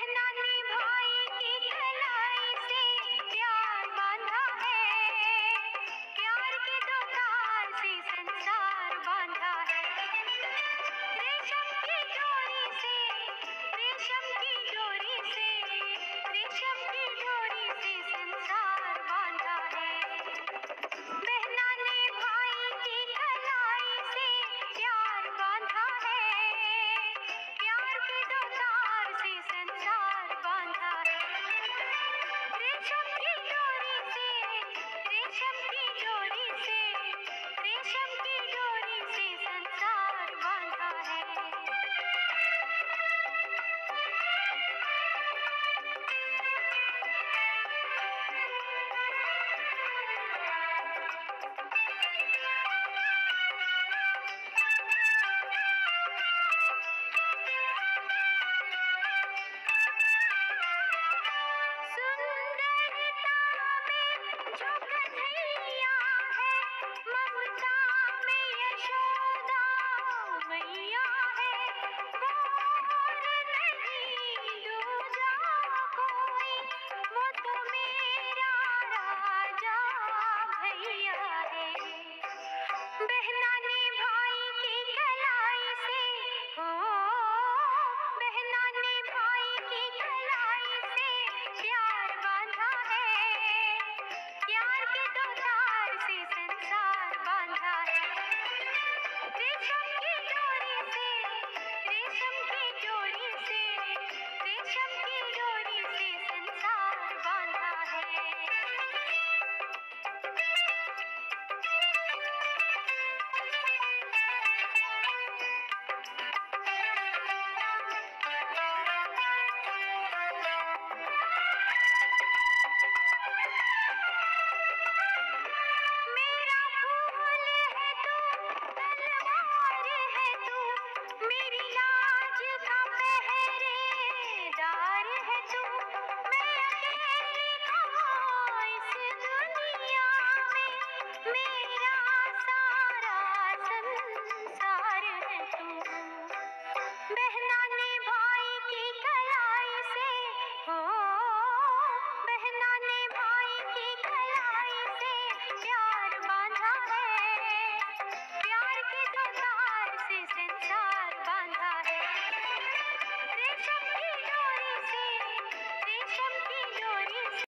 बहना ने भाई की कलाई से प्यार बांधा है, प्यार के दो तार से संसार बांधा है। रेशम की डोरी से, रेशम की डोरी से, रेशम की डोरी से संसार बांधा है। बहना ने भाई की कलाई से प्यार बांधा है, प्यार के दो तार से संसार बांधा है। रेशम की डोरी से, रेशम की डोरी से, रेशम की डोरी से संसार बांधा है। सुंदरता में जो कन्हैया है, ममता में यशोदा मैया है। और नहीं दूजा कोई, वो तो मेरा राजा भैया है। बहना ने भाई की कलाई से, हो बहना ने भाई की कलाई से प्यार बांधा है, प्यार के दो तार से संसार बांधा है। रेशम की डोरी से, रेशम की डोरी से, रेशम की डोरी से संसार बांधा है। मेरा फूल है तू, तलवार है तू, मेरी लाज का पहरेदार है तू। मैं अकेली कहाँ इस दुनिया में,